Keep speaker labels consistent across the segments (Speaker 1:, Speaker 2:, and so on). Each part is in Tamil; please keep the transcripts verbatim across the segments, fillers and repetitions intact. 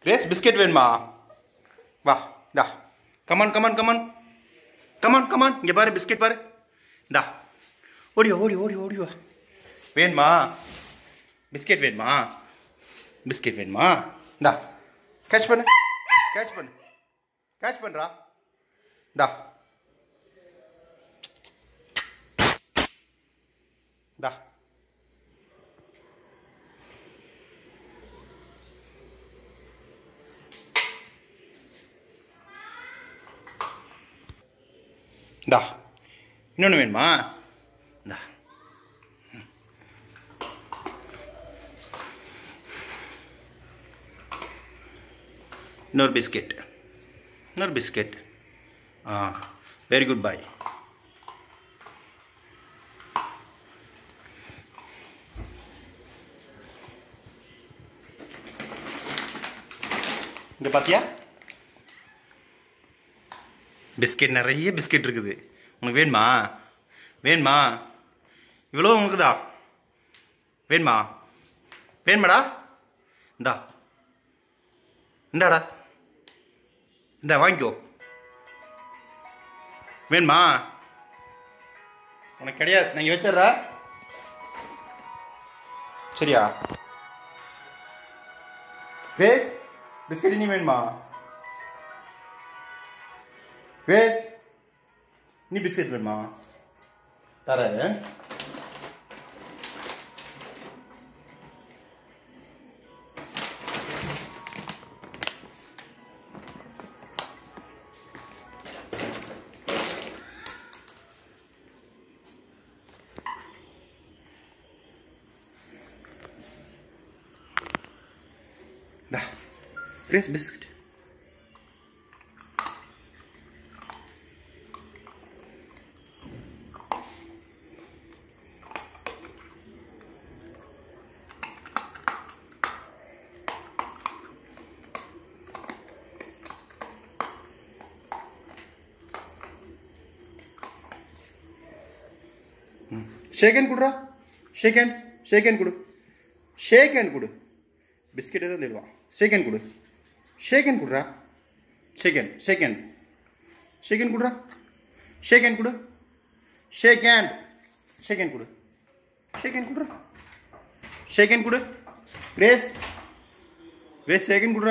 Speaker 1: Grace, biscuit வேணுமா? வா, டா. Come on, come on, come on. Come on, come on. இங்க பாரு பிஸ்கட் பாரு. டா. ஓடி வா, ஓடி ஓடி ஓடி வா. வேணுமா? பிஸ்கட் வேணுமா? பிஸ்கட் வேணுமா? டா. கேட்ச் பண்ணு. கேட்ச் பண்ணு. கேட்ச் பண்றா. டா. டா. டா. இன்னொன்று வேணுமா? டா. இன்னொரு பிஸ்கெட். இன்னொரு பிஸ்கெட். ஆ, வெரி குட் பாய். இங்கே பார்த்தியா? பிஸ்கெட் நிறைய பிஸ்கெட் இருக்குது. உனக்கு வேணுமா? வேணுமா? இவ்வளோ உனக்குதா? வேணுமா? வேணுமாடா? இந்தா இந்தாடா, இந்தா வாங்கிக்கோ. வேணுமா? உனக்கு கிடையாது, நான் இங்கே வச்சிட்றா. சரியா? வேஸ் பிஸ்கெட் இனி வேணுமா? வேஸ் நீ பிஸ்கெட் வேணுமா? தர. Da. Grace biscuit. Shake hand kudra. Shake hand. Shake hand kudu. Shake hand kudu. Biscuit is the shake hand kudu. Shake hand kudra. Shake hand. Shake hand. Shake hand kudra. Shake hand kudu. Shake hand. Shake hand kudu. Shake hand kudra. Shake hand kudu. Grace. Grace shake hand kudra.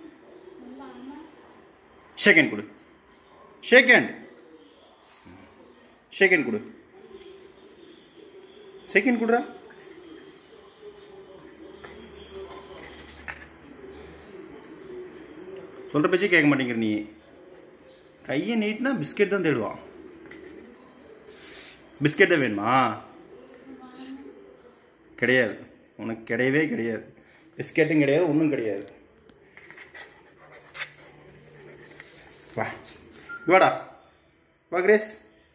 Speaker 1: Shake hand kudu. Shake hand. Shake hand kudu. Second kudra. சொல்ற பேச்சே கேட்க மாட்டேங்கிற நீ. கையை நீட்டினா பிஸ்கெட் தான் தேடுவான். பிஸ்கெட் தான் வேணுமா? கிடையாது, உனக்கு கிடையவே கிடையாது. பிஸ்கெட்டும் கிடையாது, ஒன்றும் கிடையாது. வா வாடா வா கிரேஸ்.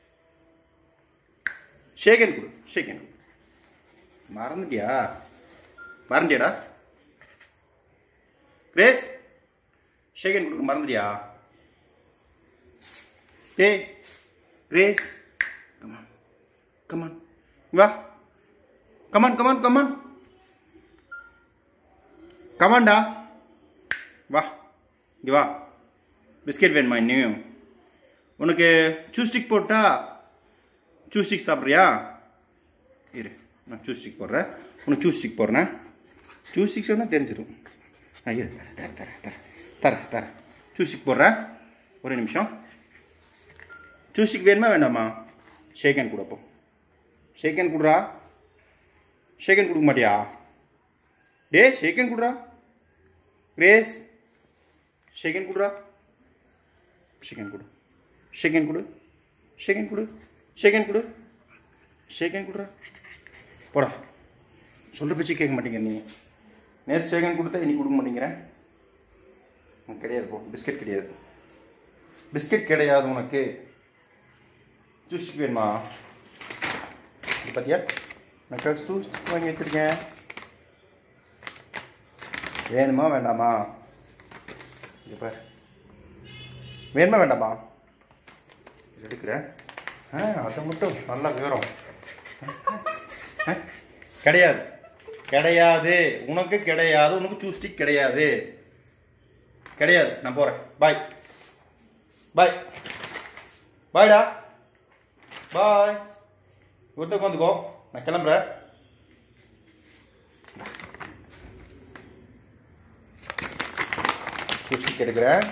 Speaker 1: ஷேகன் கொடு. ஷேகன் மறந்துட்டியா? மறந்துட்டியாடா கிரேஸ்? ஷேகன் கொடுக்க மறந்துட்டியா? ஏய் கிரேஸ், கமான் கமான் வா. கமான் கமான் கமான் கமான்டா வா. இங்கே வா. பிஸ்கெட் வேணுமா இன்னும்? உனக்கு சூஸ்டிக் போட்டா சூஸ்டிக் சாப்பிட்றியா? இரு, நான் சூஸ்டிக் போடுறேன். உனக்கு சூஸ்டிக் போடுறேன். சூஸ்டிக் சொன்னால் தெரிஞ்சிடும். ஆ இரு, தர தர தர தர தர தர சூஸ்டிக் போடுறேன். ஒரு நிமிஷம். சூஸ்டிக் வேணுமா வேண்டாமா? ஷேக்கன் கொடுப்போ. ஷேக்கன் கொடுறா. ஷேக்கன் கொடுக்க மாட்டியா? டே ஷேக்கன் கொடுறா. கிரேஸ் ஷேக்கன் கொடுறா. ஷேக்கன் கொடு. ஷேக்கன் கொடு. ஷேக்கன் கொடு. ஷேக்கன் கொடு. ஷேக்கன் கொடுறா. போடா. சொல்கிற பேச்சு கேட்க மாட்டேங்கிற நீ. நேற்று ஷேக்கன் கொடுத்தா இன்னைக்கு கொடுக்க மாட்டேங்கிறேன். கிடையாது போ. பிஸ்கெட் கிடையாது. பிஸ்கெட் கிடையாது உனக்கு. ஜூஸ் வேணுமா? பார்த்தியா, நான் கட்சி ஜூஸ் வாங்கி வச்சுருக்கேன். வேணுமா வேண்டாமா? இங்கே பாரு. வேணுமா வேண்டாமா? எடுக்கிறேன். ஆ அதை மட்டும் நல்லா விவரம். கிடையாது கிடையாது உனக்கு கிடையாது. உனக்கு சூஸ்டிக் கிடையாது. கிடையாது, நான் போகிறேன். பாய் பாய் பாய்டா, பாய். ஒருத்தருக்கு வந்துக்கோ, நான் கிளம்புறேன். சூஸ்டிக் எடுக்கிறேன்.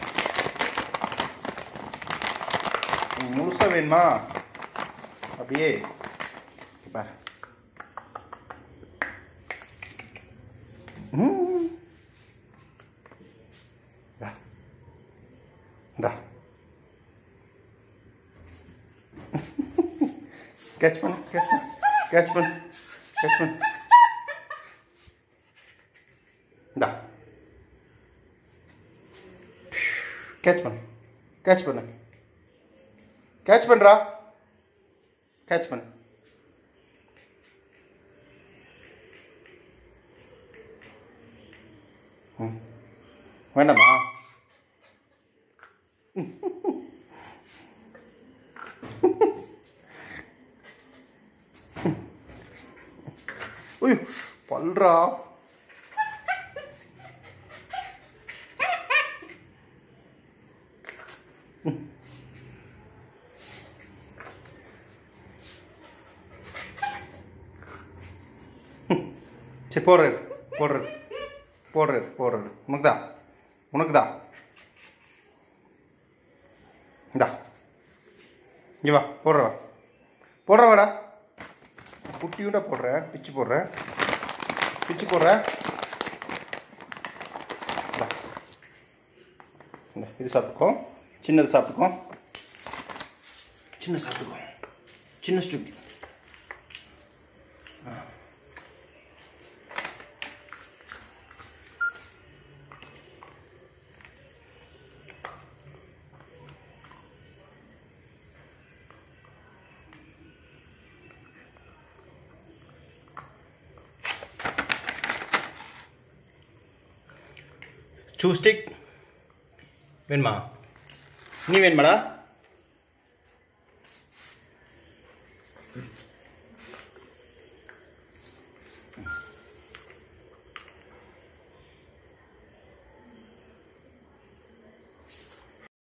Speaker 1: முழுசாக வேணுமா? அப்படியே பாரு. இந்தா கேட்ச் பண்ணு, கேட்ச் பண்ணு, கேட்ச் பண்ணு, கேட்ச் பண்ணு. இந்தா கேட்ச் பண்ணு, கேட்ச் பண்ணு, கேட்ச் பண்ணுறா, கேட்ச் பண்ணு. ம் வேண்டாமா? ஐயோ பல்றா. சரி போடுறாரு, போடுறாரு, போடுறாரு, போடுறாரு. உனக்கு தான், உனக்கு தான். இந்தா இங்கே வா, போடுறவா, போடுறவாடா. குட்டியூண்டா போடுறேன், பிச்சு போடுறேன், பிச்சு போடுறேன். இந்த இது சாப்பிட்டுக்கோ, சின்னது சாப்பிட்டுக்கோ, சின்ன சாப்பிட்டுக்கோ, சின்ன ஸ்டூக். சூஸ்டிக் வேணுமா? நீ வேணுமாடா?